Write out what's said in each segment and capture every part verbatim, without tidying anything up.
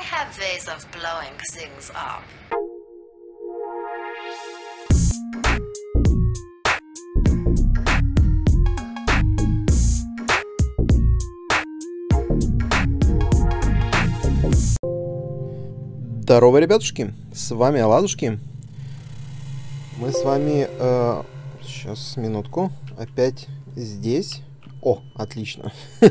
have ways of blowing things up. Здорово, ребятушки, с вами Оладушки. Мы с вами, э, сейчас, минутку, опять здесь. О, отлично.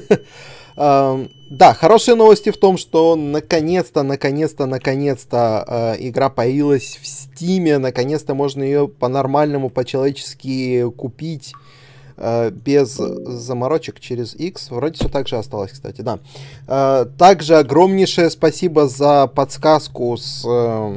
Да, хорошие новости в том, что наконец-то, наконец-то, наконец-то игра появилась в Стиме. Наконец-то можно ее по-нормальному, по-человечески купить. Без заморочек через X. Вроде все так же осталось, кстати, да. Также огромнейшее спасибо за подсказку с...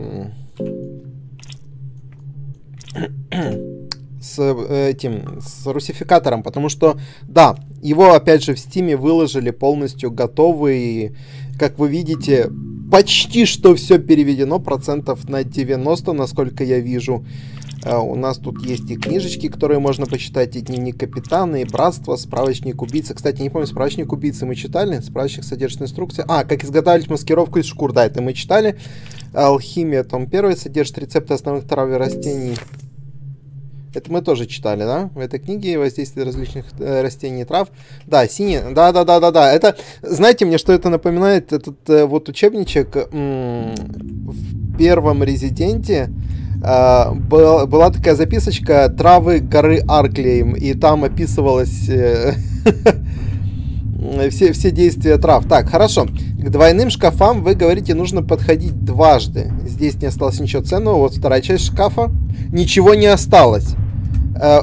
с этим, с русификатором, потому что, да, его, опять же, в Стиме выложили полностью готовый. Как вы видите, почти что все переведено, процентов на девяносто, насколько я вижу. Uh, у нас тут есть и книжечки, которые можно почитать, и дневник капитана, и братство, справочник убийцы. Кстати, не помню, справочник убийцы мы читали, справочник содержит инструкции. А, как изготавливать маскировку из шкур, да, это мы читали. Алхимия, том первый, содержит рецепты основных трав и растений. Это мы тоже читали, да? В этой книге воздействие различных э, растений и трав. Да, синий, да-да-да-да-да. Это, знаете, мне что это напоминает? Этот э, вот учебничек в первом Резиденте. Uh, был, была такая записочка «Травы горы Арклейм», и там описывалось э, все, все действия трав. Так, хорошо. К двойным шкафам, вы говорите, нужно подходить дважды. Здесь не осталось ничего ценного. Вот вторая часть шкафа. Ничего не осталось. Uh,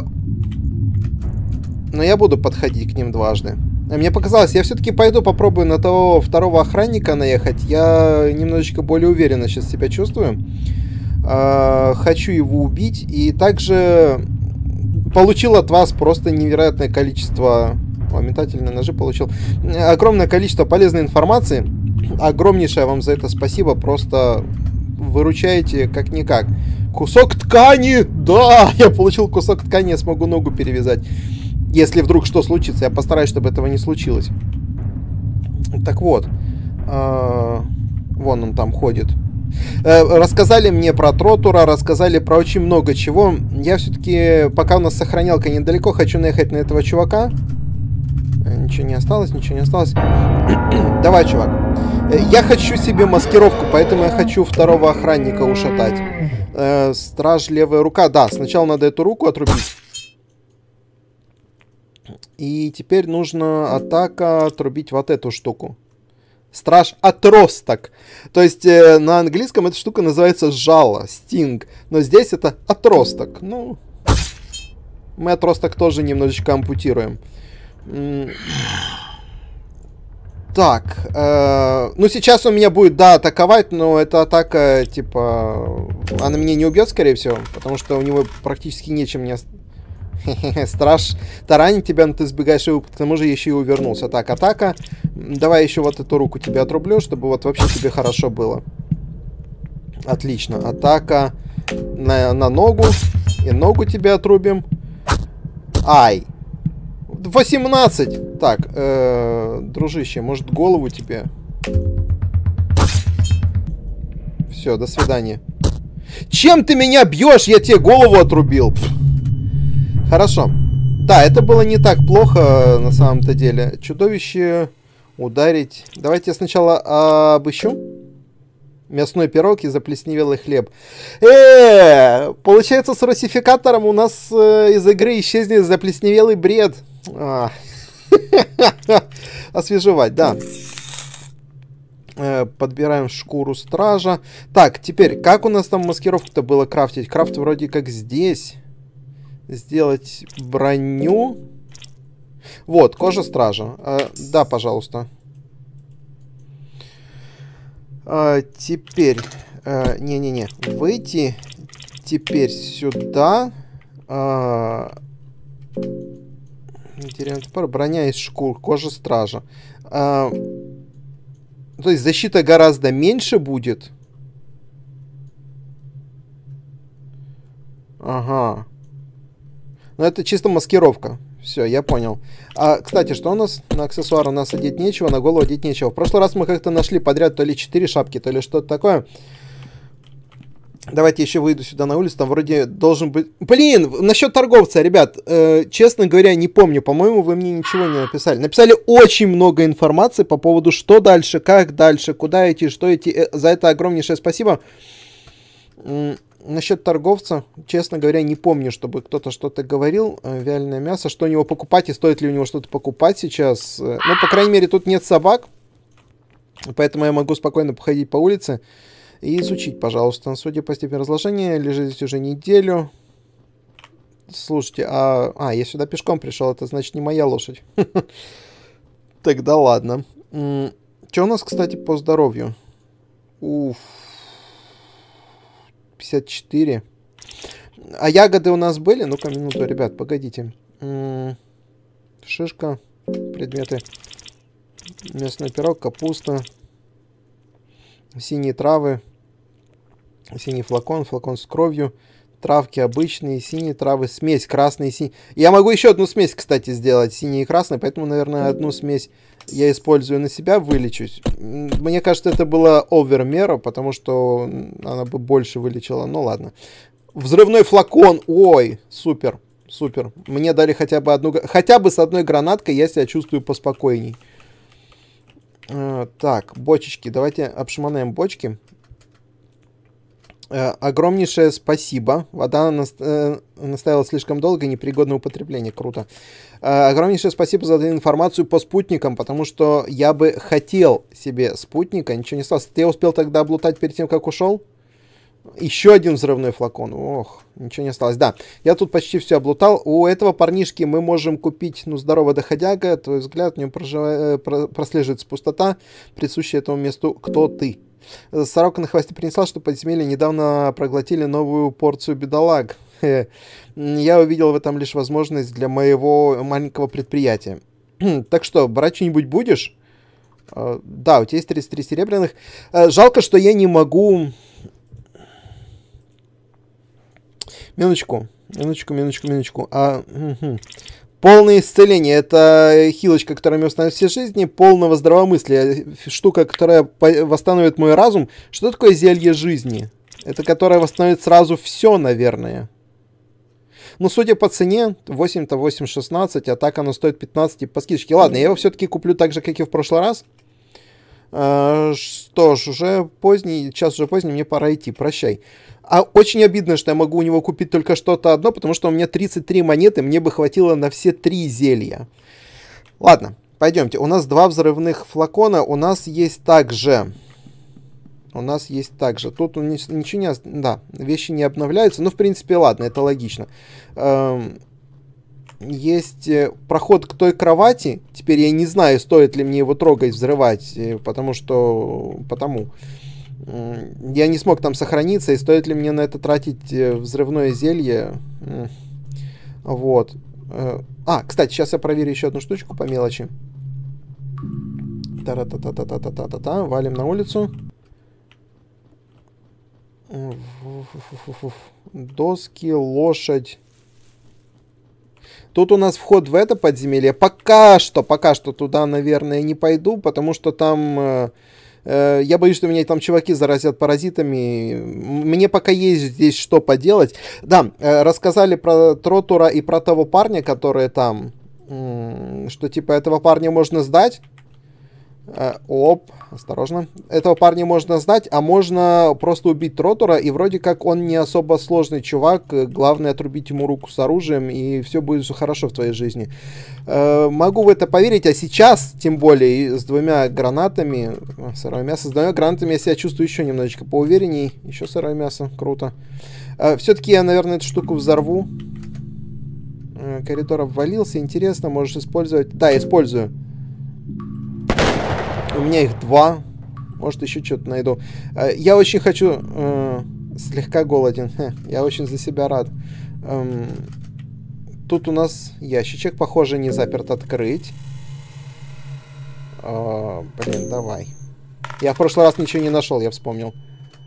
но я буду подходить к ним дважды. Мне показалось, я все-таки пойду попробую на того второго охранника наехать. Я немножечко более уверенно сейчас себя чувствую. Uh, хочу его убить. И также получил от вас просто невероятное количество... О, метательные ножи получил. Огромное количество полезной информации. Огромнейшее вам за это спасибо. Просто выручаете как-никак. Кусок ткани! Да! Я получил кусок ткани, я смогу ногу перевязать. Если вдруг что случится. Я постараюсь, чтобы этого не случилось. Так вот. Uh, вон он там ходит. Рассказали мне про Тротура, рассказали про очень много чего. Я все-таки, пока у нас сохранялка недалеко, хочу наехать на этого чувака. Ничего не осталось, ничего не осталось. Давай, чувак. Я хочу себе маскировку, поэтому я хочу второго охранника ушатать. Страж, левая рука. Да, сначала надо эту руку отрубить. И теперь нужно атака отрубить вот эту штуку. Страж отросток. То есть э, на английском эта штука называется жало, стинг. Но здесь это отросток. Ну, мы отросток тоже немножечко ампутируем. М так. Э ну, сейчас у меня будет, да, атаковать, но эта атака, типа, она меня не убьет, скорее всего. Потому что у него практически нечем не осталось. Страж таранит тебя, но ты сбегаешь его, к тому же еще и увернулся. Так, атака. Давай еще вот эту руку тебе отрублю, чтобы вот вообще тебе хорошо было. Отлично. Атака на, на ногу. И ногу тебе отрубим. Ай. восемнадцать. Так, э, дружище, может голову тебе? Все, до свидания. Чем ты меня бьешь? Я тебе голову отрубил. Хорошо. Да, это было не так плохо на самом-то деле. Чудовище ударить. Давайте я сначала обыщу. Мясной пирог и заплесневелый хлеб. Э, получается, с русификатором у нас э, из игры исчезнет заплесневелый бред. А. Освежевать, да. Э, подбираем шкуру стража. Так, теперь, как у нас там маскировку-то было крафтить? Крафт вроде как здесь. Сделать броню. Вот, кожа стража. А, да, пожалуйста. А, теперь... Не-не-не. А, выйти. Теперь сюда. А, броня из шкур. Кожа стража. А, то есть защита гораздо меньше будет. Ага. Но это чисто маскировка. Все, я понял. А, кстати, что у нас? На аксессуар у нас одеть нечего, на голову одеть нечего. В прошлый раз мы как-то нашли подряд то ли четыре шапки, то ли что-то такое. Давайте еще выйду сюда на улицу, там вроде должен быть... Блин, насчет торговца, ребят, э, честно говоря, не помню. По-моему, вы мне ничего не написали. Написали очень много информации по поводу, что дальше, как дальше, куда идти, что идти. Э, за это огромнейшее спасибо. М- насчет торговца, честно говоря, не помню, чтобы кто-то что-то говорил. Э, вяленое мясо, что у него покупать и стоит ли у него что-то покупать сейчас. Э, ну, по крайней мере, тут нет собак, поэтому я могу спокойно походить по улице. И изучить, пожалуйста. Судя по степени разложения, лежит здесь уже неделю. Слушайте, а... А, я сюда пешком пришел, это значит не моя лошадь. Тогда ладно. Что у нас, кстати, по здоровью? Уф. пятьдесят четыре. А ягоды у нас были? Ну-ка, минуту, ребят, погодите. Шишка. Предметы. Мясной пирог, капуста. Синие травы. Синий флакон, флакон с кровью, травки обычные, синие травы, смесь, красные, синие. Я могу еще одну смесь, кстати, сделать, синий и красный, поэтому, наверное, одну смесь я использую на себя, вылечусь. Мне кажется, это было овермера, потому что она бы больше вылечила, ну ладно. Взрывной флакон, ой, супер, супер. Мне дали хотя бы одну, хотя бы с одной гранаткой я себя чувствую поспокойней. А, так, бочечки, давайте обшмонаем бочки. Э, огромнейшее спасибо. Вода наст... э, настояла слишком долго, непригодное употребление. Круто. Э, огромнейшее спасибо за информацию по спутникам, потому что я бы хотел себе спутника. Ничего не осталось. Ты успел тогда облутать перед тем, как ушел? Еще один взрывной флакон. Ох, ничего не осталось. Да, я тут почти все облутал. У этого парнишки мы можем купить, ну, здорово доходяга. Твой взгляд, в нем прожив... прослеживается пустота, присущая этому месту. Кто ты? Сорока на хвосте принесла, что подземелье недавно проглотили новую порцию бедолаг. Я увидел в этом лишь возможность для моего маленького предприятия. Так что, брать что-нибудь будешь? Да, у тебя есть тридцать три серебряных. Жалко, что я не могу... Минуточку, минуточку, минуточку, минуточку. А, угу. Полное исцеление. Это хилочка, которая мне восстановит все жизни. Полного здравомыслия. Штука, которая восстановит мой разум. Что такое зелье жизни? Это которое восстановит сразу все, наверное. Ну, судя по цене, восемь-то восемь шестнадцать, а так оно стоит пятнадцать по скидочке. Ладно, я его все-таки куплю так же, как и в прошлый раз. А, что ж, уже поздний, час уже поздний, мне пора идти. Прощай. А очень обидно, что я могу у него купить только что-то одно, потому что у меня тридцать три монеты, мне бы хватило на все три зелья. Ладно, пойдемте. У нас два взрывных флакона, у нас есть также... У нас есть также... Тут ничего не... Да, вещи не обновляются, но в принципе ладно, это логично. Эм... Есть проход к той кровати. Теперь я не знаю, стоит ли мне его трогать, взрывать, потому что... Потому... Я не смог там сохраниться, и стоит ли мне на это тратить взрывное зелье? Вот. А, кстати, сейчас я проверю еще одну штучку по мелочи. Та-та-та-та-та-та-та-та-та. Валим на улицу. Доски, лошадь. Тут у нас вход в это подземелье. Пока что, пока что туда, наверное, не пойду, потому что там... Я боюсь, что меня там чуваки заразят паразитами. Мне пока есть здесь что поделать. Да, рассказали про Тротура и про того парня, который там. Что типа этого парня можно сдать. Оп, осторожно. Этого парня можно сдать, а можно просто убить Тротура. И вроде как он не особо сложный чувак. Главное отрубить ему руку с оружием, и все будет хорошо в твоей жизни. Э, могу в это поверить, а сейчас, тем более, с двумя гранатами, сырое мясо, с двумя гранатами я себя чувствую еще немножечко поуверенней. Еще сырое мясо, круто. Э, все-таки я, наверное, эту штуку взорву. Э, коридор обвалился, интересно, можешь использовать. Да, использую. У меня их два. Может, еще что-то найду. Э, я очень хочу... Э, слегка голоден. Хе, я очень за себя рад. Эм, Тут у нас ящичек, похоже, не заперт, открыть. О, блин, давай. Я в прошлый раз ничего не нашел, я вспомнил.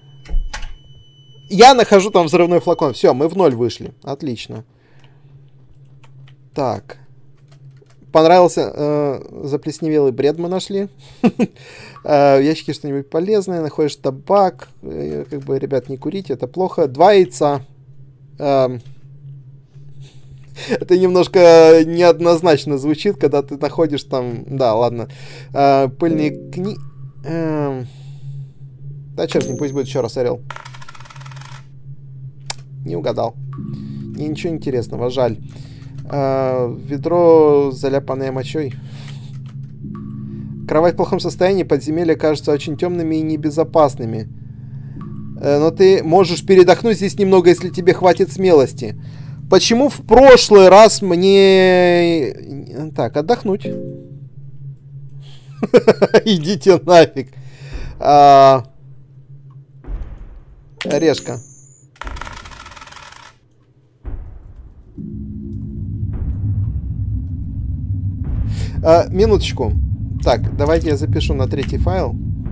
Я нахожу там взрывной флакон. Все, мы в ноль вышли. Отлично. Так. понравился э, заплесневелый бред мы нашли. В ящике что-нибудь полезное. Находишь табак. Как бы, ребят, не курите, это плохо. Два яйца. Это немножко неоднозначно звучит, когда ты находишь там... Да, ладно. Пыльные книги... Да, черт, не пусть будет еще раз орел. Не угадал. Ничего интересного, жаль. А, ведро, заляпанное мочой. Кровать в плохом состоянии, подземелья кажутся очень темными и небезопасными. А, но ты можешь передохнуть здесь немного, если тебе хватит смелости. Почему в прошлый раз мне... Так, отдохнуть. Идите нафиг. Орешка. А, минуточку. Так, давайте я запишу на третий файл.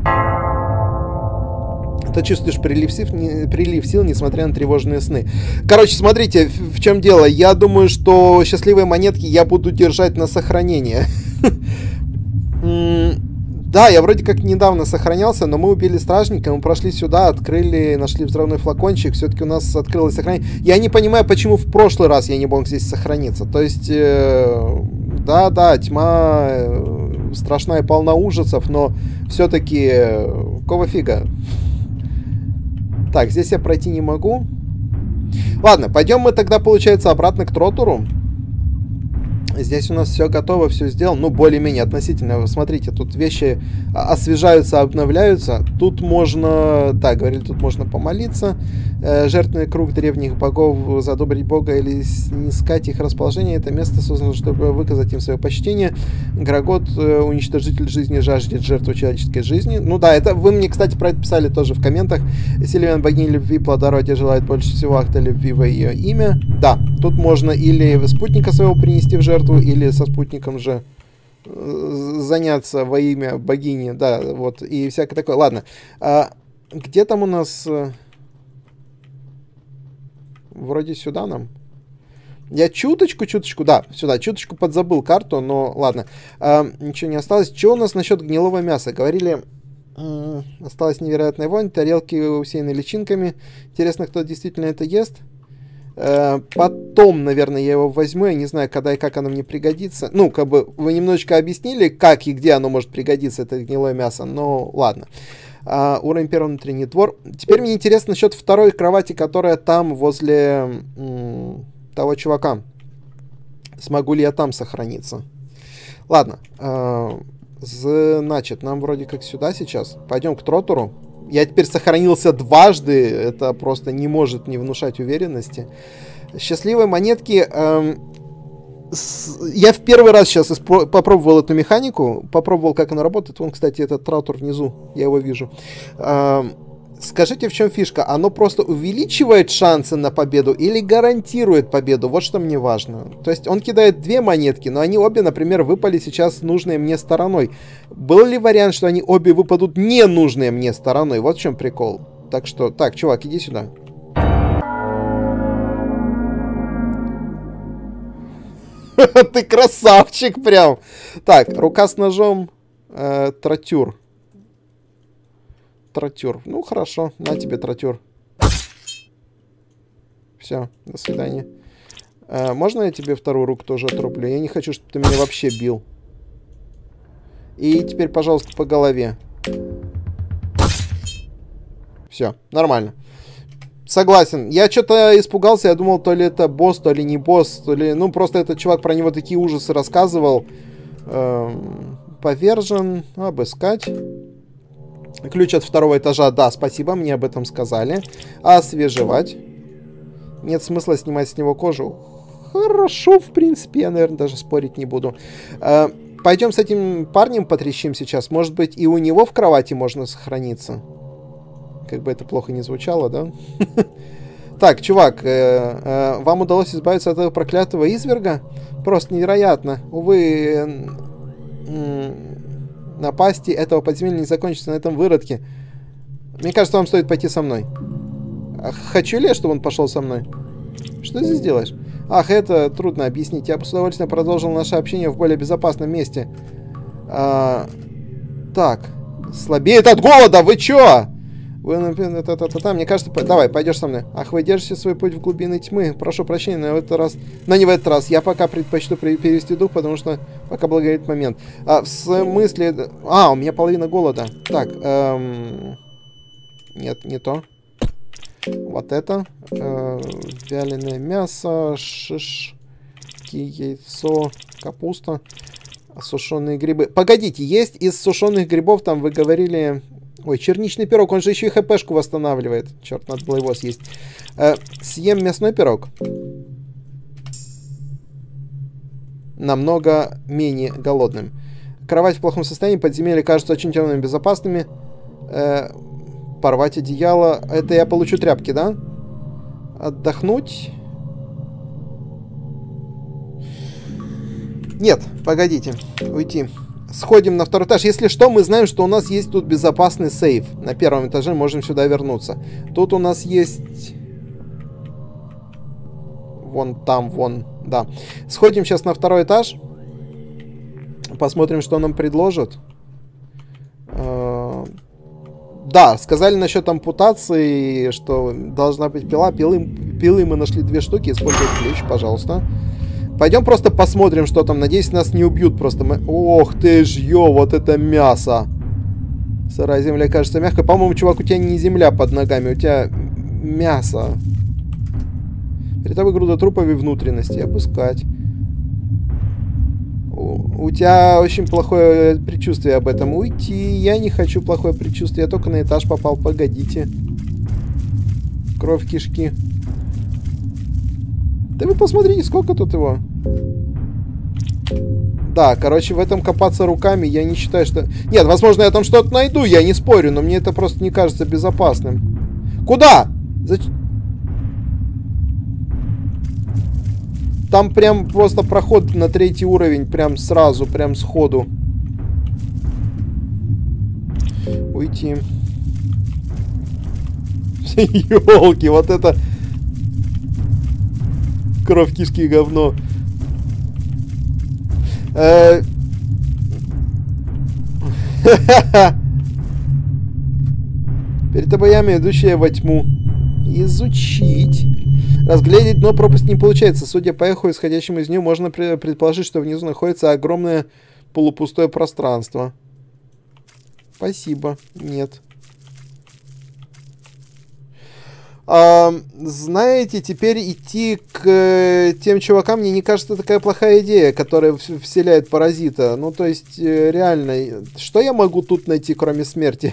Ты чувствуешь прилив сил, не, прилив сил, несмотря на тревожные сны. Короче, смотрите, в, в чем дело. Я думаю, что счастливые монетки я буду держать на сохранение. Да, я вроде как недавно сохранялся, но мы убили стражника, мы прошли сюда, открыли, нашли взрывной флакончик, все-таки у нас открылось сохранение. Я не понимаю, почему в прошлый раз я не мог здесь сохраниться. То есть, э, да, да, тьма э, страшная и полна ужасов, но все-таки э, какого фига? Так, здесь я пройти не могу. Ладно, пойдем мы тогда, получается, обратно к Тротору. Здесь у нас все готово, все сделано. Ну, более-менее относительно. Смотрите, тут вещи освежаются, обновляются. Тут можно... Да, говорили, тут можно помолиться. Э, жертвенный круг древних богов, задобрить бога или снискать их расположение. Это место создано, чтобы выказать им свое почтение. Грагот, э, уничтожитель жизни, жаждет жертву человеческой жизни. Ну да, это вы мне, кстати, про это писали тоже в комментах. Сильвиан, богиня любви, плодородия, желает больше всего акта любви во ее имя. Да, тут можно или спутника своего принести в жертву, или со спутником же заняться во имя богини, да, вот, и всякое такое. Ладно, а где там у нас... Вроде сюда нам. Я чуточку-чуточку, да, сюда, чуточку подзабыл карту, но ладно. А, ничего не осталось. Что у нас насчет гнилого мяса? Говорили, э, осталась невероятная вонь, тарелки усеяны личинками. Интересно, кто действительно это ест? Потом, наверное, я его возьму. Я не знаю, когда и как оно мне пригодится. Ну, как бы вы немножечко объяснили, как и где оно может пригодиться, это гнилое мясо. Но ладно. А, уровень первый, внутренний двор. Теперь мне интересно насчет второй кровати, которая там возле м, того чувака. Смогу ли я там сохраниться? Ладно. А, значит, нам вроде как сюда сейчас. Пойдем к Тротору. Я теперь сохранился дважды. Это просто не может не внушать уверенности. Счастливые монетки. Эм, с, я в первый раз сейчас испро- попробовал эту механику. Попробовал, как она работает. Вон, кстати, этот Тротор внизу. Я его вижу. Эм, скажите, в чем фишка? Оно просто увеличивает шансы на победу или гарантирует победу? Вот что мне важно. То есть он кидает две монетки, но они обе, например, выпали сейчас нужной мне стороной. Был ли вариант, что они обе выпадут не нужные мне стороной? Вот в чем прикол. Так что, так, чувак, иди сюда. Ты красавчик прям. Так, рука с ножом. Тротюр. Тротюр. Ну, хорошо. На тебе тротюр. Все, до свидания. А, можно я тебе вторую руку тоже отрублю? Я не хочу, чтобы ты меня вообще бил. И теперь, пожалуйста, по голове. Все, нормально. Согласен. Я что-то испугался. Я думал, то ли это босс, то ли не босс, то ли... Ну, просто этот чувак про него такие ужасы рассказывал. Эм, повержен. Обыскать. Ключ от второго этажа. Да, спасибо, мне об этом сказали. Освежевать. Нет смысла снимать с него кожу. Хорошо, в принципе. Я, наверное, даже спорить не буду. Э, пойдем с этим парнем потрещим сейчас. Может быть, и у него в кровати можно сохраниться. Как бы это плохо не звучало, да? Так, чувак, э, э, вам удалось избавиться от этого проклятого изверга? Просто невероятно. Увы, э, э, напасти этого подземелья не закончится на этом выродке. Мне кажется, вам стоит пойти со мной. А хочу ли я, чтобы он пошел со мной? Что ты здесь делаешь? Ах, это трудно объяснить. Я бы с удовольствием продолжил наше общение в более безопасном месте. А, так. Слабеет от голода, вы чё? Вы, мне кажется, давай, пойдешь со мной. Ах, вы держите свой путь в глубины тьмы. Прошу прощения, но в этот раз... Но не в этот раз. Я пока предпочту перевести дух, потому что пока благоволит момент. А, в смысле... А, у меня половина голода. Так, эм... Нет, не то. Вот это. Э, вяленое мясо, шишки, яйцо, капуста, сушеные грибы. Погодите, есть из сушеных грибов, там вы говорили... Ой, черничный пирог, он же еще и хпшку восстанавливает. Черт, надо было его съесть. Э, съем мясной пирог. Намного менее голодным. Кровать в плохом состоянии, подземелья кажутся очень темными и безопасными. Э, порвать одеяло. Это я получу тряпки, да? Отдохнуть. Нет, погодите. Уйти. Сходим на второй этаж. Если что, мы знаем, что у нас есть тут безопасный сейф. На первом этаже можем сюда вернуться. Тут у нас есть... Вон там, вон. Да. Сходим сейчас на второй этаж. Посмотрим, что нам предложат. Да, сказали насчет ампутации, что должна быть пила. Пилы, пилы мы нашли две штуки. Использовать ключ, пожалуйста. Пойдем просто посмотрим, что там. Надеюсь, нас не убьют просто. Мы... Ох ты ж, ё, вот это мясо. Сырая земля кажется мягкой. По-моему, чувак, у тебя не земля под ногами, у тебя мясо. Перед тобой груда трупов и внутренности. Опускать. У, у тебя очень плохое предчувствие об этом. Уйти. Я не хочу плохое предчувствие. Я только на этаж попал. Погодите. Кровь, кишки. Да вы посмотрите, сколько тут его. Да, короче, в этом копаться руками я не считаю, что... Нет, возможно, я там что-то найду, я не спорю, но мне это просто не кажется безопасным. Куда? Зач... Там прям просто проход на третий уровень, прям сразу, прям сходу. Уйти. Ёлки, вот это... Кровь, кишки и говно. Э... Перед тобой яма, идущая во тьму. Изучить. Разглядеть дно пропасть не получается. Судя по эху, исходящему из нее, можно предположить, что внизу находится огромное полупустое пространство. Спасибо. Нет. А, знаете, теперь идти к э, тем чувакам мне не кажется такая плохая идея, которая вселяет паразита. Ну, то есть, э, реально, что я могу тут найти, кроме смерти?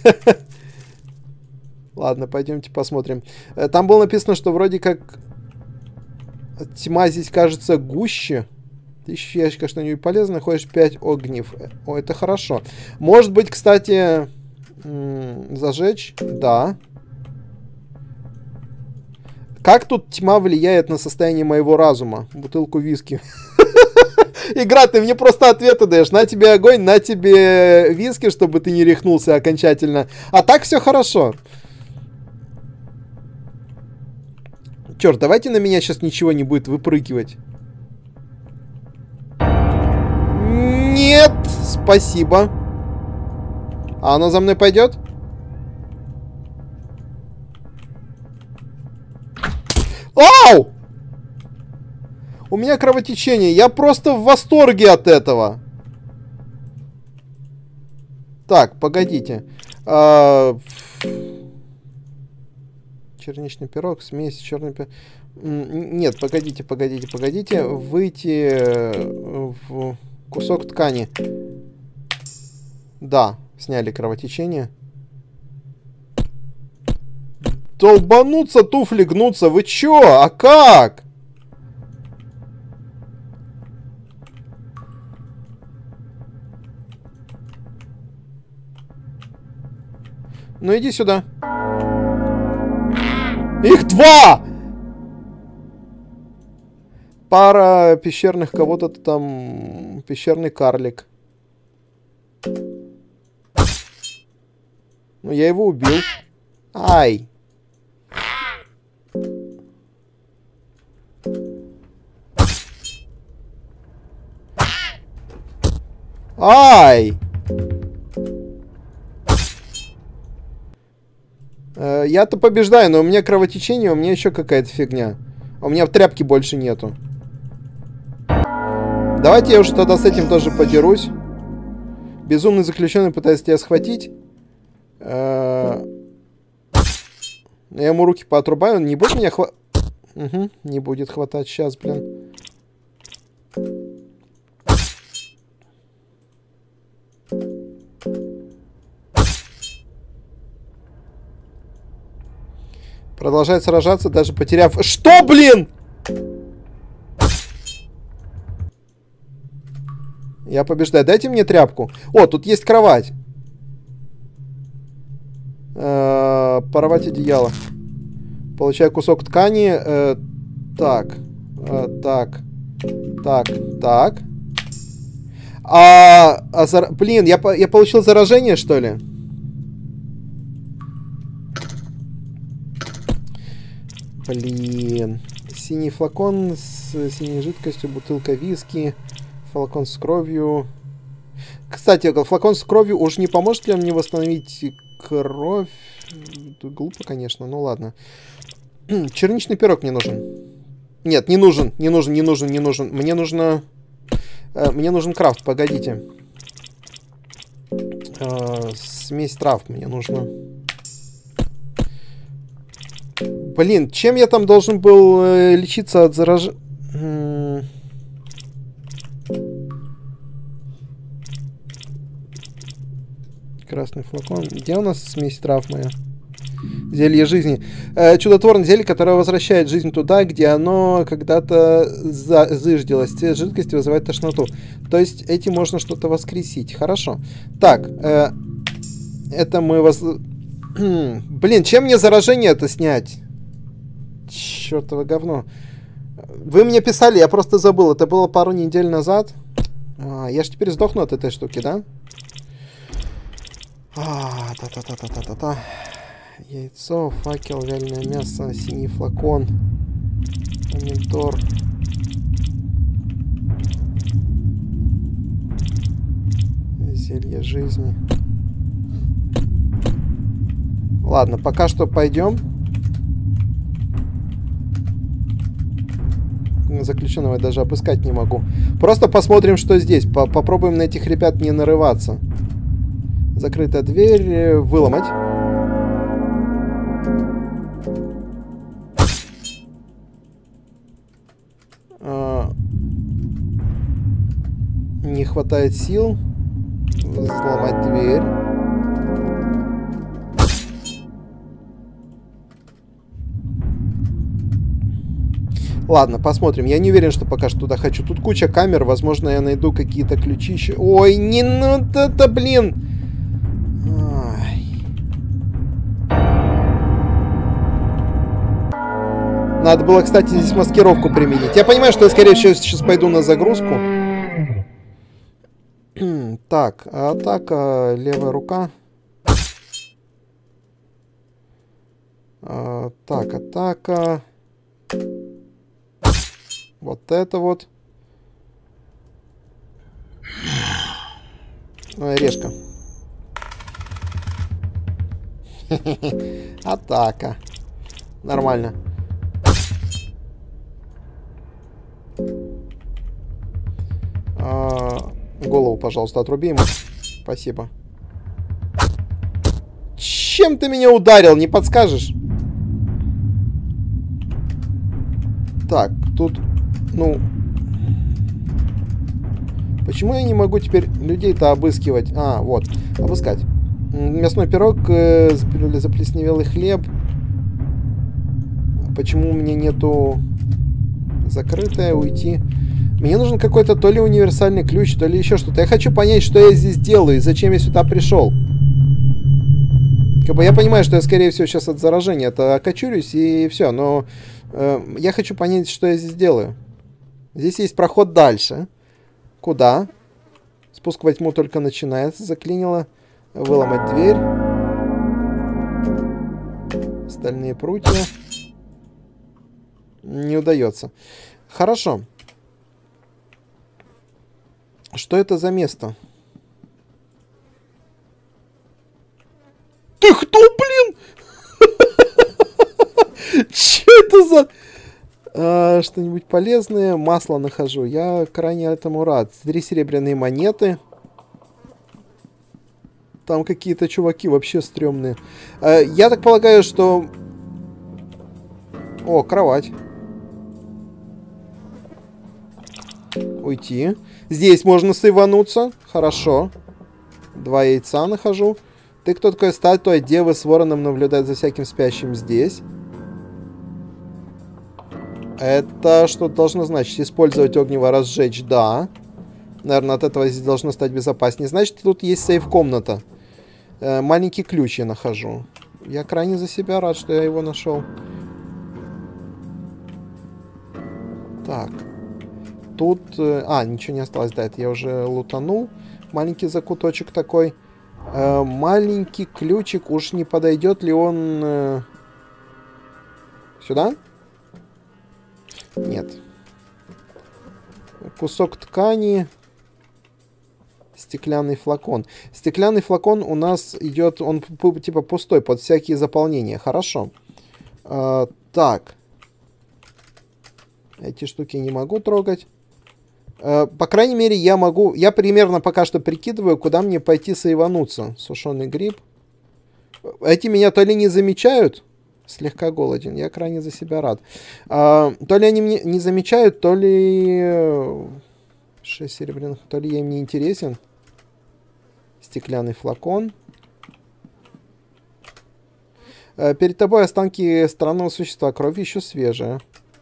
Ладно, пойдемте посмотрим. Там было написано, что вроде как тьма здесь кажется гуще. Тысяча ящиков что-нибудь полезное, находишь пять огнев. О, это хорошо. Может быть, кстати, зажечь? Да. Как тут тьма влияет на состояние моего разума? Бутылку виски. Игра, ты мне просто ответы даешь. На тебе огонь, на тебе виски, чтобы ты не рехнулся окончательно. А так все хорошо. Черт, давайте на меня сейчас ничего не будет выпрыгивать. Нет, спасибо. А оно за мной пойдет? Ау! У меня кровотечение. Я просто в восторге от этого. Так, погодите. А... Черничный пирог, смесь, черный пирог. Нет, погодите, погодите, погодите. Выйти в кусок ткани. Да, сняли кровотечение. Долбануться, туфли гнутся. Вы чё? А как? Ну иди сюда. Их два! Пара пещерных кого-то там... Пещерный карлик. Ну я его убил. Ай. Ай! Э, я-то побеждаю, но у меня кровотечение, у меня еще какая-то фигня. У меня тряпки больше нету. Давайте я уже тогда с этим тоже подерусь. Безумный заключенный пытается тебя схватить. Э, я ему руки поотрубаю, он не будет меня хватать. Угу, не будет хватать сейчас, блин. Продолжает сражаться, даже потеряв... Что, блин? Я побеждаю. Дайте мне тряпку. О, тут есть кровать. Э-э, порвать одеяло. Получаю кусок ткани. Э, так. Э, так. Так. Так. А, а зар... Блин, я, я получил заражение, что ли? Блин. Синий флакон с синей жидкостью, бутылка виски, флакон с кровью. Кстати, флакон с кровью уж не поможет ли он мне восстановить кровь? Тут глупо, конечно, ну ладно. Черничный пирог мне нужен. Нет, не нужен, не нужен, не нужен, не нужен. Мне нужно... Э, мне нужен крафт, погодите. Э, смесь трав мне нужно. Блин, чем я там должен был э, лечиться от заражения? Красный флакон. Где у нас смесь трав моя? Зелье жизни. Э, чудотворное зелье, которое возвращает жизнь туда, где оно когда-то зыждилось. Цвет жидкости вызывает тошноту. То есть этим можно что-то воскресить. Хорошо. Так. Э, это мы воз... Блин, чем мне заражение это снять? Чёртово говно. Вы мне писали, я просто забыл. Это было пару недель назад. А, я ж теперь сдохну от этой штуки, да? А, та-та-та-та-та-та-та. Яйцо, факел, вяленое мясо, синий флакон, помидор. Зелье жизни. Ладно, пока что пойдем. Заключенного я даже обыскать не могу. Просто посмотрим, что здесь. Попробуем на этих ребят не нарываться. Закрытая дверь. Выломать. А, не хватает сил. Взломать дверь. Ладно, посмотрим. Я не уверен, что пока что туда хочу. Тут куча камер. Возможно, я найду какие-то ключи еще. Ой, не ну это, блин. Ай. Надо было, кстати, здесь маскировку применить. Я понимаю, что я, скорее всего, сейчас пойду на загрузку. Так, атака, левая рука. А, так, атака. Вот это вот. Ой, решка. Атака. Нормально. А, голову, пожалуйста, отруби ему. Спасибо. Чем ты меня ударил, не подскажешь? Так, тут... Ну, почему я не могу теперь людей-то обыскивать? А, вот, обыскать. Мясной пирог, э, заплесневелый хлеб. Почему у меня нету закрытое, уйти? Мне нужен какой-то то ли универсальный ключ, то ли еще что-то. Я хочу понять, что я здесь делаю и зачем я сюда пришел. Как бы я понимаю, что я, скорее всего, сейчас от заражения это окочурюсь и все, но э, я хочу понять, что я здесь делаю. Здесь есть проход дальше. Куда? Спуск во тьму только начинается. Заклинило. Выломать дверь. Стальные прутья. Не удается. Хорошо. Что это за место? Ты кто, блин? Че это за... А, что-нибудь полезное? Масло нахожу. Я крайне этому рад. Три серебряные монеты. Там какие-то чуваки вообще стрёмные. А, я так полагаю, что... О, кровать. Уйти. Здесь можно сейвануться. Хорошо. Два яйца нахожу. Ты кто такой? Статуя девы с вороном наблюдает за всяким спящим здесь. Это что должно значить? Использовать огнево, разжечь, да. Наверное, от этого здесь должно стать безопаснее. Значит, тут есть сейф-комната. Э, маленький ключ я нахожу. Я крайне за себя рад, что я его нашел. Так. Тут... Э, а, ничего не осталось, да, это я уже лутанул. Маленький закуточек такой. Э, маленький ключик. Уж не подойдет ли он... Э, сюда? Нет. Кусок ткани. Стеклянный флакон. Стеклянный флакон у нас идет, он типа пустой, под всякие заполнения. Хорошо. А, так. Эти штуки не могу трогать. А, по крайней мере, я могу... Я примерно пока что прикидываю, куда мне пойти сейвануться. Сушеный гриб. Эти меня то ли не замечают... Слегка голоден. Я крайне за себя рад. А, то ли они мне не замечают, то ли... Шесть серебряных. То ли я им не интересен. Стеклянный флакон. А, перед тобой останки странного существа. Кровь еще свежая.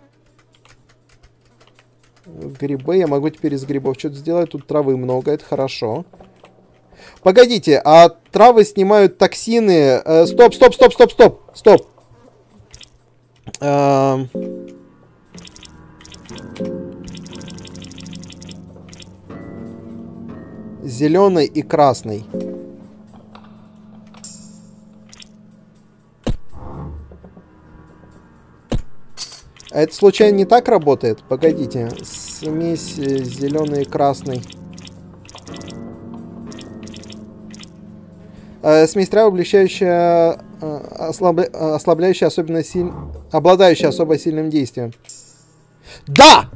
Грибы. Я могу теперь из грибов что-то сделать. Тут травы много. Это хорошо. Погодите. А травы снимают токсины. Э, стоп, стоп, стоп, стоп, стоп. Стоп. Uh, зеленый и красный. А это случайно не так работает? Погодите. Смесь зеленый и красный. Uh, смесь трав, облегчающая... Ослабля... ослабляющая особенно сильно... Обладающая особо сильным действием. Да!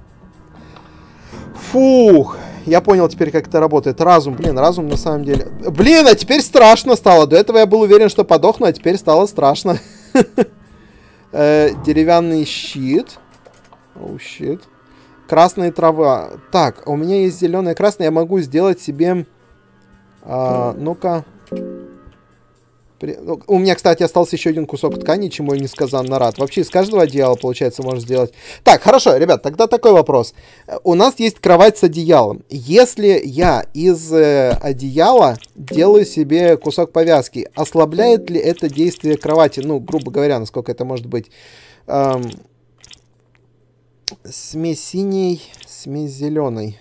Фух! Я понял теперь, как это работает. Разум, блин, разум на самом деле... Блин, а теперь страшно стало. До этого я был уверен, что подохну, а теперь стало страшно. Деревянный щит. Оу, щит. Красная трава. Так, у меня есть зеленая и красная. Я могу сделать себе... Ну-ка... У меня, кстати, остался еще один кусок ткани, чему я несказанно рад. Вообще из каждого одеяла, получается, можно сделать. Так, хорошо, ребят, тогда такой вопрос. У нас есть кровать с одеялом. Если я из э, одеяла делаю себе кусок повязки, ослабляет ли это действие кровати? Ну, грубо говоря, насколько это может быть. Эм, смесь синей, смесь зеленой.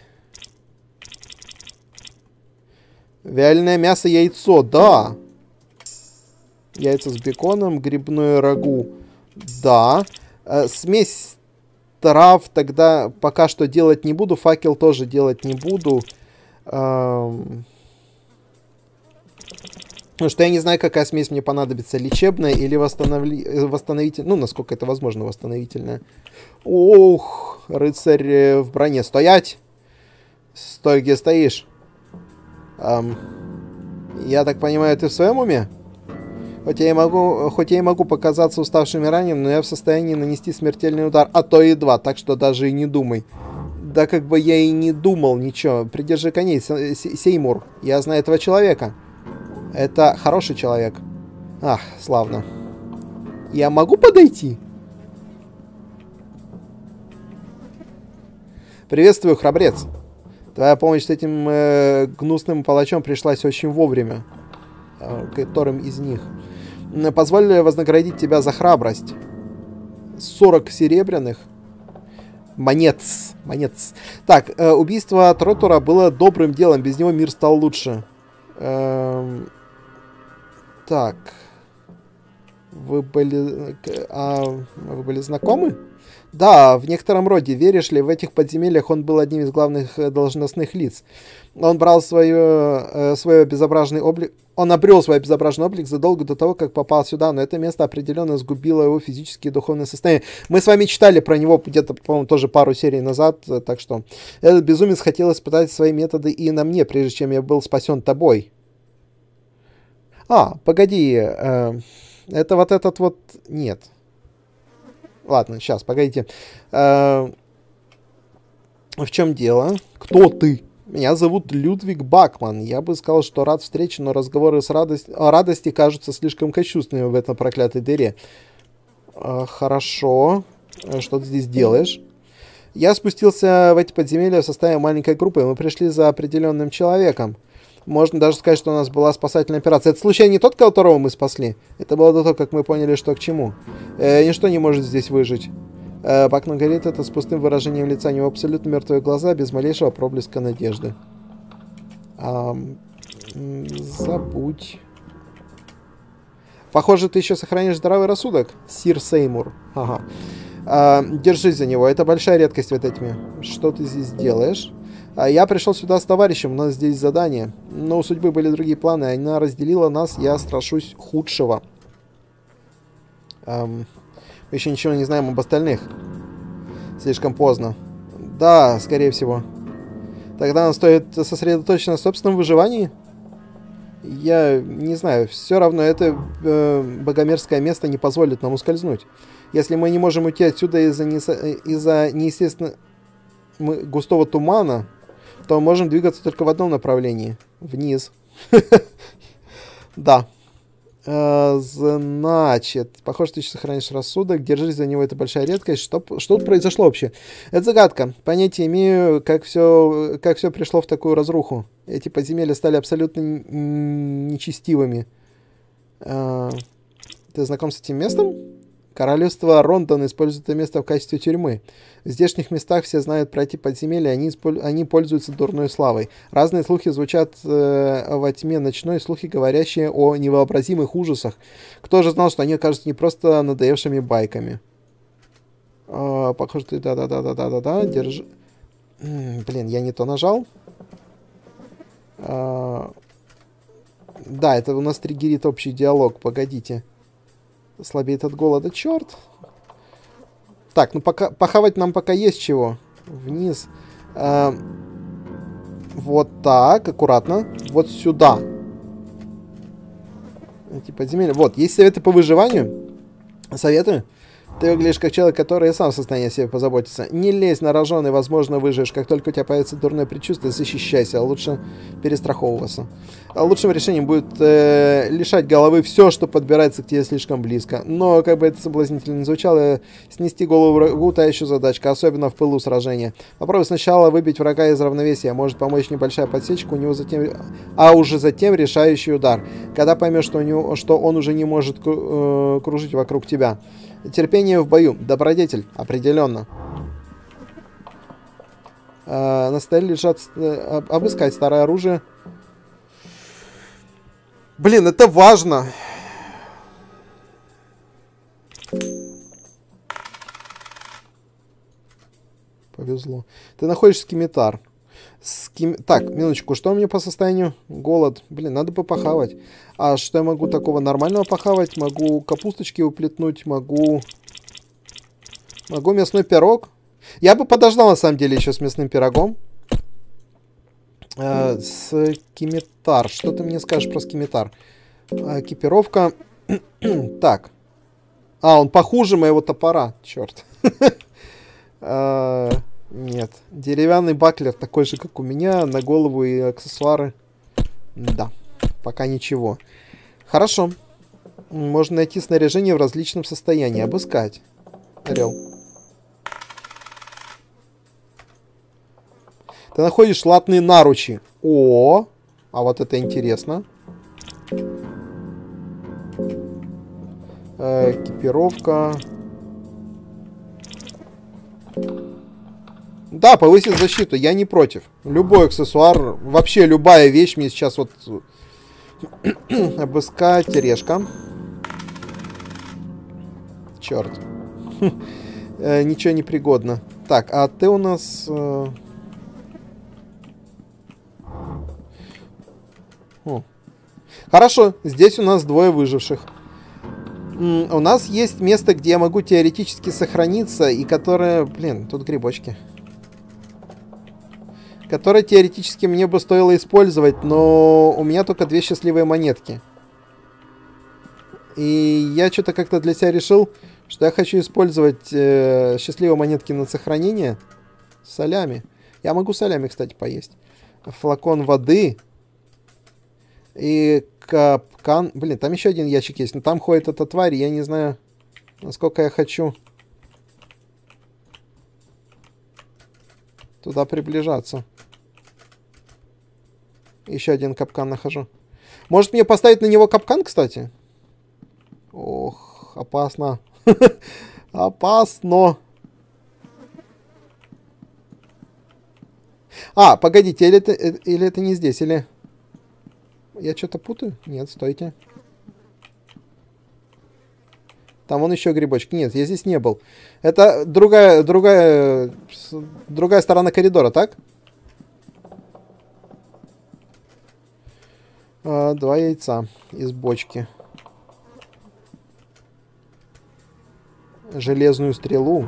Вяленое мясо, яйцо, да. Яйца с беконом, грибное рагу. Да. Э, смесь трав тогда пока что делать не буду. Факел тоже делать не буду. Эм... Потому что я не знаю, какая смесь мне понадобится. Лечебная или восстановли... восстановительная. Ну, насколько это возможно, восстановительная. Ох, рыцарь в броне. Стоять! Стой, где стоишь. Эм... Я так понимаю, ты в своем уме? Хоть я, и могу, хоть я и могу показаться уставшим и раненым, но я в состоянии нанести смертельный удар, а то и два, так что даже и не думай. Да как бы я и не думал ничего. Придержи коней, Сеймур. Я знаю этого человека. Это хороший человек. Ах, славно. Я могу подойти? Приветствую, храбрец. Твоя помощь с этим э, гнусным палачом пришлась очень вовремя. Э, которым из них? Позволь вознаградить тебя за храбрость. сорок серебряных. Монет. Монет. Так, э, убийство Тротура было добрым делом. Без него мир стал лучше. Эм... Так. Вы были... А, вы были знакомы? Да, в некотором роде. Веришь ли, в этих подземельях он был одним из главных должностных лиц. Он брал свое, свое безобразный облик... Он обрел свой безобразный облик задолго до того, как попал сюда, но это место определенно сгубило его физические и духовные состояния. Мы с вами читали про него где-то, по-моему, тоже пару серий назад, так что... Этот безумец хотел испытать свои методы и на мне, прежде чем я был спасен тобой. А, погоди, э, это вот этот вот... Нет. Ладно, сейчас, погодите. Э, в чем дело? Кто ты? Меня зовут Людвиг Бакман. Я бы сказал, что рад встрече, но разговоры с радость... о радости кажутся слишком кощунственными в этом проклятой дыре. Э, хорошо. Что ты здесь делаешь? Я спустился в эти подземелья в составе маленькой группы. Мы пришли за определенным человеком. Можно даже сказать, что у нас была спасательная операция. Это случайно не тот, которого мы спасли? Это было до того, как мы поняли, что к чему. Э, ничто не может здесь выжить. Э, Бакман говорит это с пустым выражением лица. У него абсолютно мертвые глаза, без малейшего проблеска надежды. А, забудь. Похоже, ты еще сохранишь здравый рассудок, сир Сеймур. Ага. А, держись за него. Это большая редкость в этой тьме. Что ты здесь делаешь? Я пришел сюда с товарищем, у нас здесь задание. Но у судьбы были другие планы, она разделила нас, я страшусь худшего. Эм, мы еще ничего не знаем об остальных. Слишком поздно. Да, скорее всего. Тогда нам стоит сосредоточиться на собственном выживании? Я не знаю, все равно это э, богомерзкое место не позволит нам ускользнуть. Если мы не можем уйти отсюда из-за из-за неестественно густого тумана, то можем двигаться только в одном направлении. Вниз. Да. Значит, похоже, ты еще сохранишь рассудок. Держись за него, это большая редкость. Что, что тут произошло вообще? Это загадка. Понятия имею, как все, как все пришло в такую разруху. Эти подземелья стали абсолютно нечестивыми. Ты знаком с этим местом? Королевство Рондон использует это место в качестве тюрьмы. В здешних местах все знают про эти подземелья, они, исполь... они пользуются дурной славой. Разные слухи звучат э, во тьме ночной, слухи, говорящие о невообразимых ужасах. Кто же знал, что они окажутся не просто надоевшими байками? Э, похоже, ты... Да-да-да-да-да-да-да. Держи... М-м, блин, я не то нажал. Э, да, это у нас триггерит общий диалог. Погодите. Слабеет от голода, черт. Так, ну пока похавать нам пока есть чего. Вниз. А, вот так, аккуратно. Вот сюда. Эти подземелья. Вот, есть советы по выживанию. Советую. Ты выглядишь как человек, который сам в состоянии о себе позаботиться. Не лезь на рожон, и, возможно, выживешь. Как только у тебя появится дурное предчувствие, защищайся. А лучше перестраховываться. А лучшим решением будет э, лишать головы все, что подбирается к тебе слишком близко. Но, как бы это соблазнительно не звучало, снести голову врагу — та еще задачка, особенно в пылу сражения. Попробуй сначала выбить врага из равновесия. Может помочь небольшая подсечка, у него затем... а уже затем решающий удар. Когда поймешь, что, у него... что он уже не может э, кружить вокруг тебя. Терпение в бою. Добродетель. Определенно. Э, на столе лежат... Э, обыскать старое оружие. Блин, это важно. Повезло. Ты находишь скимитар. Ским... Так, минуточку. Что у меня по состоянию? Голод. Блин, надо бы похавать. А что я могу такого нормального похавать? Могу капусточки уплетнуть, могу... Могу мясной пирог. Я бы подождал, на самом деле, еще с мясным пирогом. Э, скимитар. Что ты мне скажешь про скимитар? Экипировка. Так. А, он похуже моего топора. Черт. Нет. Деревянный баклер такой же, как у меня. На голову и аксессуары. Да. Пока ничего. Хорошо. Можно найти снаряжение в различном состоянии. Обыскать. Орел. Ты находишь латные наручи. О, а вот это интересно. Э, экипировка. Да, повысить защиту, я не против. Любой аксессуар, вообще любая вещь мне сейчас вот... Обыскать, решка. Черт. Ничего не пригодно. Так, а ты у нас... Э... О. Хорошо, здесь у нас двое выживших. М-м, у нас есть место, где я могу теоретически сохраниться, и которое... Блин, тут грибочки. Которое теоретически мне бы стоило использовать, но у меня только две счастливые монетки. И я что-то как-то для себя решил, что я хочу использовать э, счастливые монетки на сохранение с солями. Я могу солями, кстати, поесть. Флакон воды. И капкан. Блин, там еще один ящик есть. Но там ходит эта тварь. Я не знаю, насколько я хочу туда приближаться. Еще один капкан нахожу. Может мне поставить на него капкан, кстати? Ох, опасно. Опасно. А, погодите, или это, или это не здесь, или... Я что-то путаю? Нет, стойте. Там вон еще грибочки. Нет, я здесь не был. Это другая, другая, другая сторона коридора, так? А, два яйца из бочки. Железную стрелу.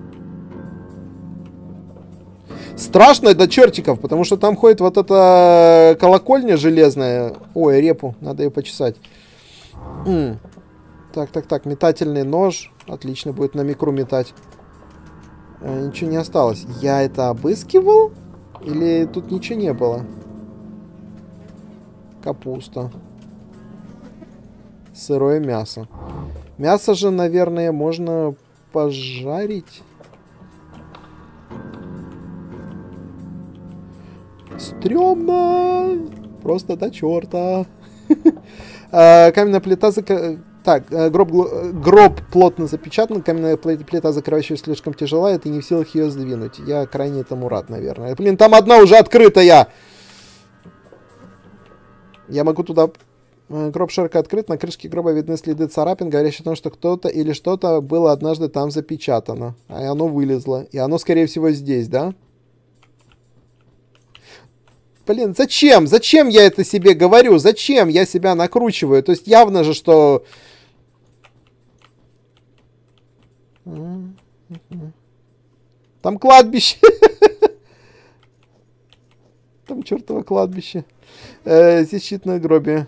Страшно до чертиков, потому что там ходит вот эта колокольня железная. Ой, репу, надо ее почесать. М-м. Так, так, так, метательный нож. Отлично, будет на микру метать. А, ничего не осталось. Я это обыскивал? Или тут ничего не было? Капуста. Сырое мясо. Мясо же, наверное, можно пожарить. Стрёмно! Просто до черта. Каменная плита... Так, гроб, гроб плотно запечатан. Каменная плита, закрывающая, слишком тяжела, и ты не в силах ее сдвинуть. Я крайне этому рад, наверное. Блин, там одна уже открытая! Я могу туда... Гроб широко открыт, на крышке гроба видны следы царапин, говорящие о том, что кто-то или что-то было однажды там запечатано. А оно вылезло. И оно, скорее всего, здесь, да? Блин, зачем? Зачем я это себе говорю? Зачем я себя накручиваю? То есть явно же, что... Там кладбище. Там чертово кладбище. Здесь щит на гробе.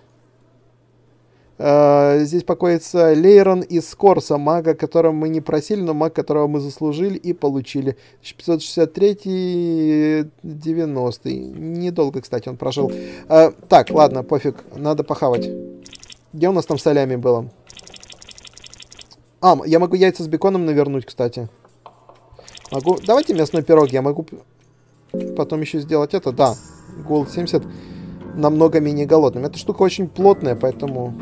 Uh, здесь покоится Лейрон из Скорса, мага, которого мы не просили, но маг, которого мы заслужили и получили. тысяча пятьсот шестьдесят третий девяностый. Недолго, кстати, он прожил. Uh, так, ладно, пофиг, надо похавать. Где у нас там солями было? А, я могу яйца с беконом навернуть, кстати. Могу... Давайте мясной пирог, я могу потом еще сделать это. Да, Голд семьдесят намного менее голодным. Эта штука очень плотная, поэтому...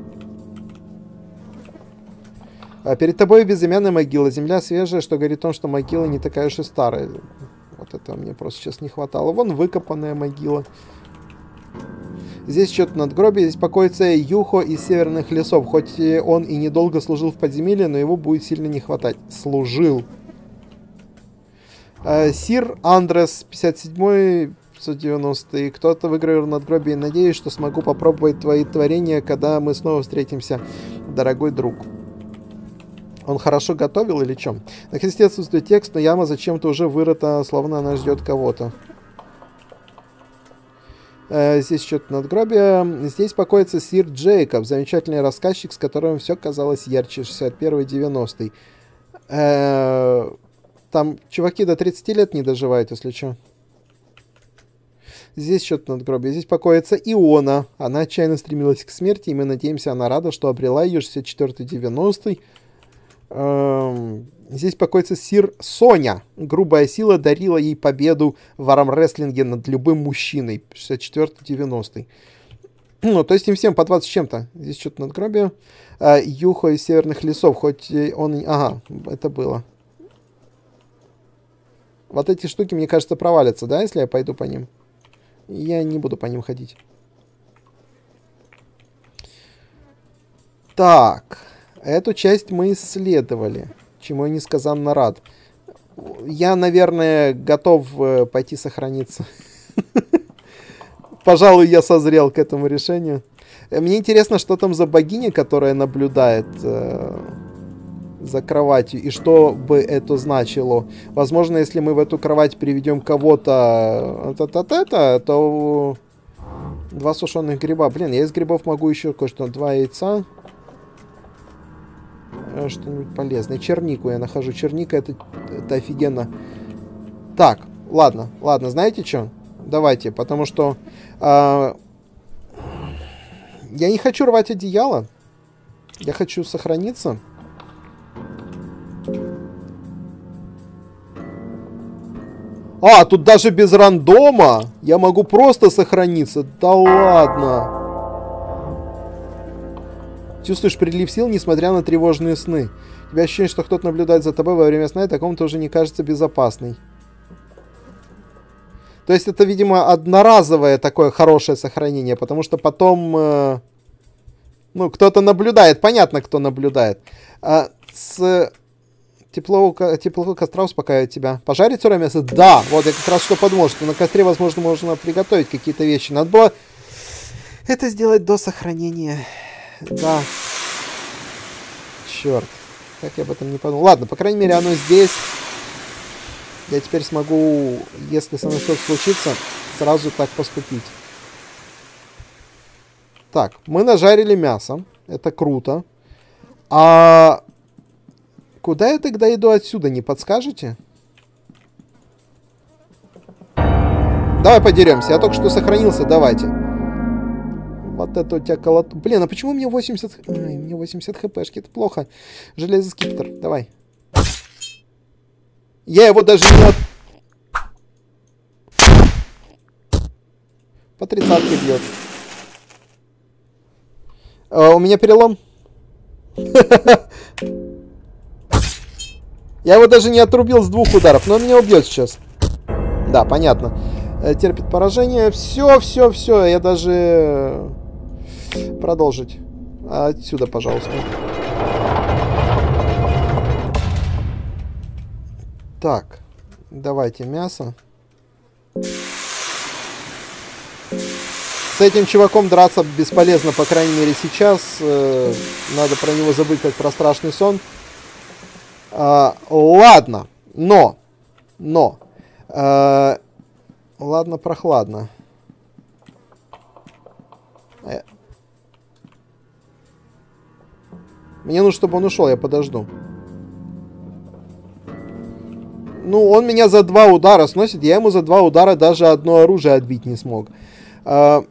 Перед тобой безымянная могила. Земля свежая, что говорит о том, что могила не такая уж и старая. Вот это мне просто сейчас не хватало. Вон выкопанная могила. Здесь что-то надгробие. Здесь покоится Юхо из северных лесов. Хоть он и недолго служил в подземелье, но его будет сильно не хватать. Служил. Сир Андрес, пятьдесят седьмой, пятьсот девяностый. Кто-то выиграл надгробие. Надеюсь, что смогу попробовать твои творения, когда мы снова встретимся, дорогой друг. Он хорошо готовил или чем? На кресте отсутствует текст, но яма зачем-то уже вырыта, словно она ждет кого-то. Э, здесь что-то надгробие. Здесь покоится сир Джейкоб, замечательный рассказчик, с которым все казалось ярче. шестьдесят первый девяностый. Э, там чуваки до тридцати лет не доживают, если что. Здесь что-то надгробие. Здесь покоится Иона. Она отчаянно стремилась к смерти, и мы надеемся, она рада, что обрела ее. шестьдесят четвёртый девяностый. Здесь покоится сир Соня. Грубая сила дарила ей победу в армрестлинге над любым мужчиной. шестьдесят четвёртый девяностый. Ну, то есть им всем по двадцать с чем-то. Здесь что-то надгробие. Юхо из северных лесов. Хоть он... Ага, это было. Вот эти штуки, мне кажется, провалятся, да, если я пойду по ним? Я не буду по ним ходить. Так... Эту часть мы исследовали, чему я несказанно рад. Я, наверное, готов пойти сохраниться. Пожалуй, я созрел к этому решению. Мне интересно, что там за богиня, которая наблюдает э, за кроватью, и что бы это значило. Возможно, если мы в эту кровать приведем кого-то, та-та-та-та, то два сушеных гриба. Блин, я из грибов могу еще кое-что. Два яйца. Что-нибудь полезное. Чернику я нахожу. Черника это, это офигенно. Так, ладно, ладно, знаете что? Давайте, потому что э, я не хочу рвать одеяло. Я хочу сохраниться. А, тут даже без рандома я могу просто сохраниться. Да ладно. Чувствуешь прилив сил, несмотря на тревожные сны. У тебя ощущение, что кто-то наблюдает за тобой во время сна, и такому тоже не кажется безопасной. То есть это, видимо, одноразовое такое хорошее сохранение, потому что потом, э, ну, кто-то наблюдает. Понятно, кто наблюдает. А, с теплого, теплого костра успокаивает тебя. Пожарить сырое мясо? Да! Вот я как раз что подумал, что на костре, возможно, можно приготовить какие-то вещи. Надо было это сделать до сохранения. Да. Черт. Как я об этом не подумал. Ладно, по крайней мере, оно здесь. Я теперь смогу, если со мной что-то случится, сразу так поступить. Так, мы нажарили мясо. Это круто. А куда я тогда иду отсюда, не подскажете? Давай подеремся. Я только что сохранился, давайте. Вот это у тебя колот... Блин, а почему мне восемьдесят... Ай, мне восемьдесят хпшки, это плохо. Железоскиптер, давай. Я его даже не от... По тридцатке бьет. А, у меня перелом. Я его даже не отрубил с двух ударов, но он меня убьет сейчас. Да, понятно. Терпит поражение. Все, все, все. Я даже... Продолжить. Отсюда, пожалуйста. Так, давайте мясо. С этим чуваком драться бесполезно, по крайней мере сейчас. Э, надо про него забыть, как про страшный сон. Э, ладно, но, но, э, ладно, прохладно. Э, мне нужно, чтобы он ушел, я подожду. Ну, он меня за два удара сносит. Я ему за два удара даже одно оружие отбить не смог. А,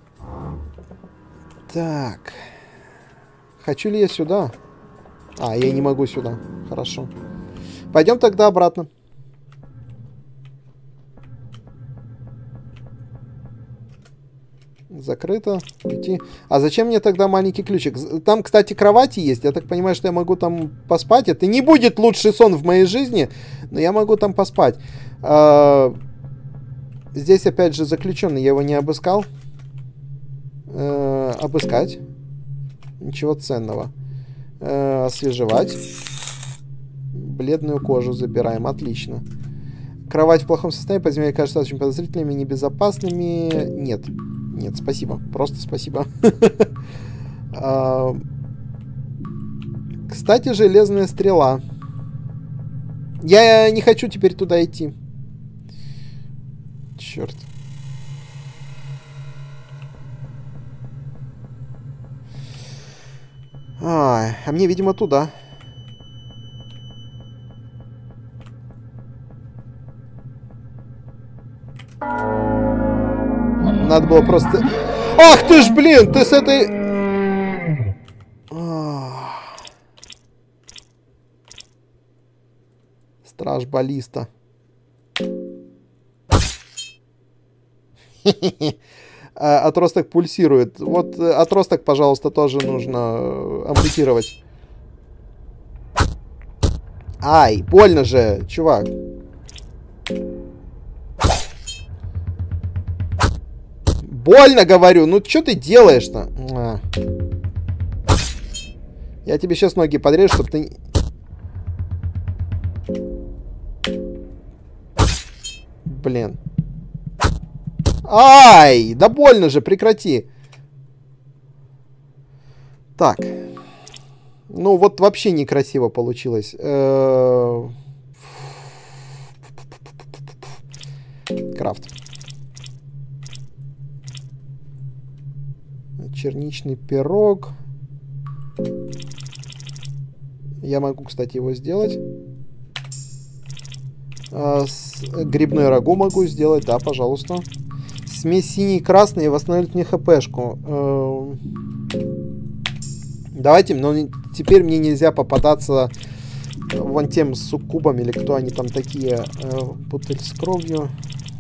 так. Хочу ли я сюда? А, я не могу сюда. Хорошо. Пойдем тогда обратно. Закрыто. Уйти. А зачем мне тогда маленький ключик? Там, кстати, кровати есть. Я так понимаю, что я могу там поспать. Это не будет лучший сон в моей жизни, но я могу там поспать. А, здесь, опять же, заключенный. Я его не обыскал. А, обыскать. Ничего ценного. А, освежевать. Бледную кожу забираем. Отлично. Кровать в плохом состоянии. Подземелья кажутся очень подозрительными, небезопасными. Нет. Нет, спасибо. Просто спасибо. Кстати, железная стрела. Я не хочу теперь туда идти. Черт. А, а мне, видимо, туда. Надо было просто... Ах ты ж, блин, ты с этой... Страж баллиста. Отросток пульсирует. Вот отросток, пожалуйста, тоже нужно ампутировать. Ай, больно же, чувак. Больно, говорю. Ну, что ты делаешь-то? А. Я тебе сейчас ноги подрежу, чтобы ты... Блин. Ай! Да больно же, прекрати. Так. Ну, вот вообще некрасиво получилось. Крафт. Черничный пирог. Я могу, кстати, его сделать. А, с... Грибной рагу могу сделать, да, пожалуйста. Смесь синий и красный восстановит мне хпшку. Э... Давайте, но теперь мне нельзя попадаться вон тем суккубам, или кто они там такие. Э, бутыль с кровью.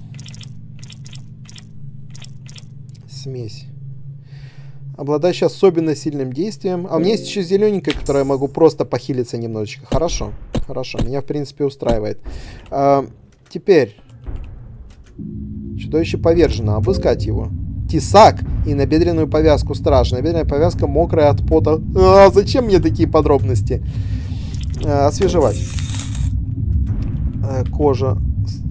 Смесь. Обладающая особенно сильным действием. А у меня есть еще зелененькая, которая я могу просто похилиться немножечко. Хорошо. Хорошо. Меня, в принципе, устраивает. А, теперь. Чудовище повержено. Обыскать его. Тесак и набедренную повязку стражи. Набедренная повязка мокрая от пота. А, зачем мне такие подробности? А, освежевать. А, кожа.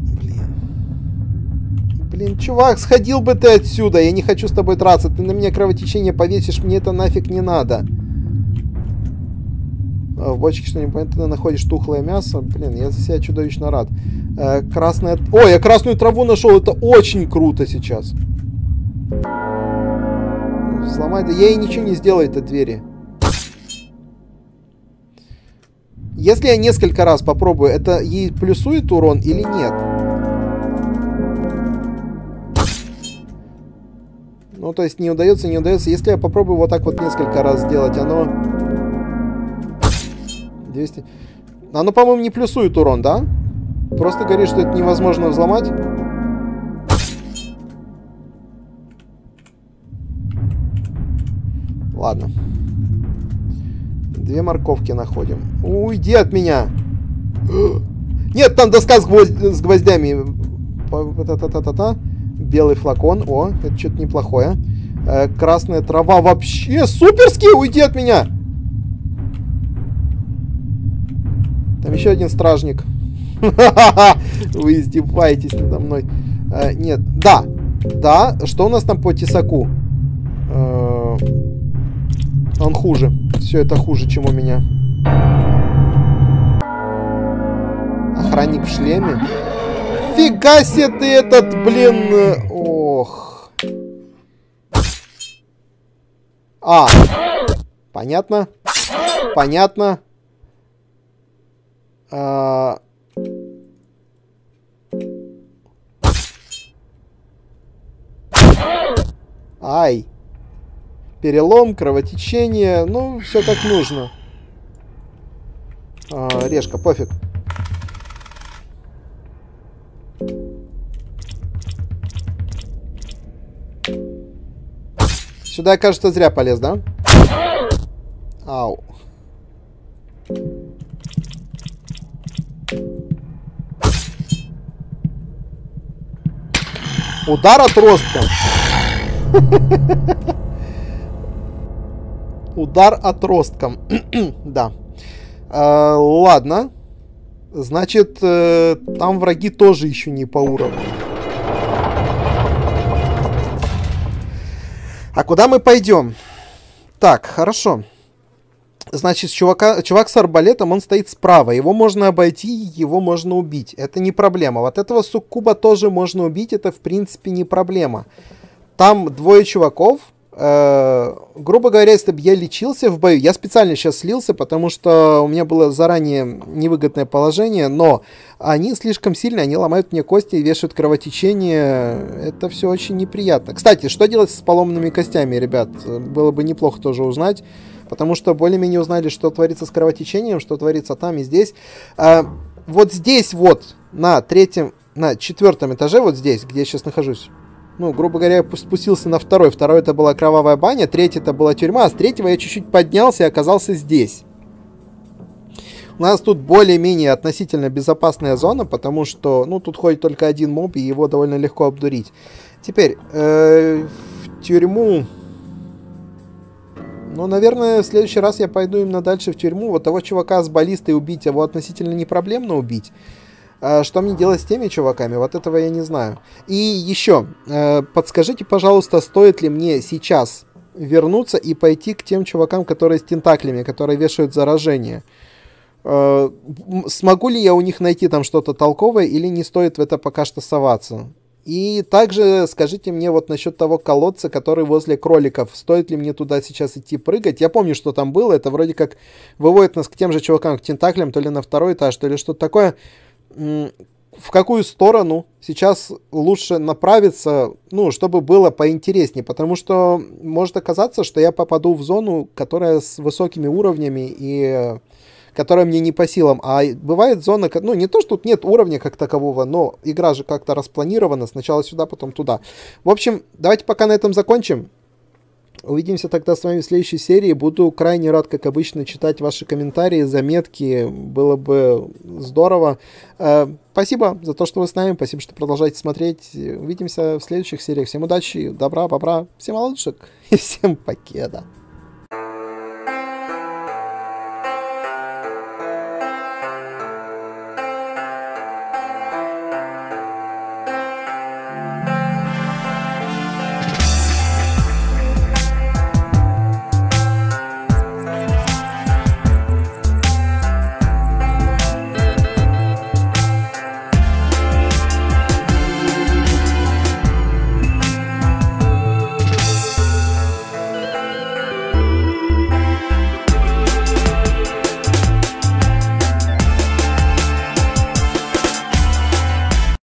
Блин, чувак, сходил бы ты отсюда. Я не хочу с тобой драться. Ты на меня кровотечение повесишь. Мне это нафиг не надо. В бочке что-нибудь. Ты находишь тухлое мясо. Блин, я за себя чудовищно рад. Э, красная... Ой, я красную траву нашел. Это очень круто сейчас. Сломать... Я ей ничего не сделаю, этой двери. Если я несколько раз попробую, это ей плюсует урон или нет? Ну, то есть не удается, не удается. Если я попробую вот так вот несколько раз сделать, оно... двести... Оно, по-моему, не плюсует урон, да? Просто говорит, что это невозможно взломать. Ладно. Две морковки находим. Уйди от меня! Нет, там доска с, гвоздь... с гвоздями. Та-та-та-та-та. Белый флакон. О, это что-то неплохое. Э, красная трава вообще суперски! Уйди от меня! Там еще один стражник. Вы издеваетесь надо мной. Э, нет, да. Да, что у нас там по тесаку? Э, он хуже. Все это хуже, чем у меня. Охранник в шлеме. Фига себе ты этот, блин. Ох. А. Понятно. Понятно. А... Ай. Перелом, кровотечение. Ну, все как нужно. А, решка, пофиг. Сюда, кажется, зря полез, да? Ау. Удар отростком. Удар отростком. Да. А, ладно. Значит, э, там враги тоже еще не по уровню. А куда мы пойдем? Так, хорошо. Значит, чувака, чувак с арбалетом, он стоит справа. Его можно обойти, его можно убить. Это не проблема. Вот этого суккуба тоже можно убить. Это, в принципе, не проблема. Там двое чуваков. Э, грубо говоря, если бы я лечился в бою... Я специально сейчас слился, потому что у меня было заранее невыгодное положение. Но они слишком сильные. Они ломают мне кости и вешают кровотечение. Это все очень неприятно. Кстати, что делать с поломанными костями, ребят? Было бы неплохо тоже узнать. Потому что более-менее узнали, что творится с кровотечением, что творится там и здесь. А, вот здесь вот, на третьем, на четвертом этаже, вот здесь, где я сейчас нахожусь. Ну, грубо говоря, я спустился на второй. Второй это была кровавая баня, третий это была тюрьма, а с третьего я чуть-чуть поднялся и оказался здесь. У нас тут более-менее относительно безопасная зона, потому что, ну, тут ходит только один моб, и его довольно легко обдурить. Теперь, э, в тюрьму... Ну, наверное, в следующий раз я пойду именно дальше в тюрьму. Вот того чувака с баллистой убить, его относительно не проблемно убить. А что мне делать с теми чуваками, вот этого я не знаю. И еще, э, подскажите, пожалуйста, стоит ли мне сейчас вернуться и пойти к тем чувакам, которые с тентаклями, которые вешают заражение. Э, смогу ли я у них найти там что-то толковое или не стоит в это пока что соваться? И также скажите мне вот насчет того колодца, который возле кроликов. Стоит ли мне туда сейчас идти прыгать? Я помню, что там было. Это вроде как выводит нас к тем же чувакам, к тентаклям, то ли на второй этаж, то ли что-то такое. В какую сторону сейчас лучше направиться, ну, чтобы было поинтереснее, потому что может оказаться, что я попаду в зону, которая с высокими уровнями и которая мне не по силам, а бывает зона, ну, не то, что тут нет уровня как такового, но игра же как-то распланирована, сначала сюда, потом туда. В общем, давайте пока на этом закончим. Увидимся тогда с вами в следующей серии. Буду крайне рад, как обычно, читать ваши комментарии, заметки. Было бы здорово. Спасибо за то, что вы с нами. Спасибо, что продолжаете смотреть. Увидимся в следующих сериях. Всем удачи, добра, бобра, всем лучших и всем покеда.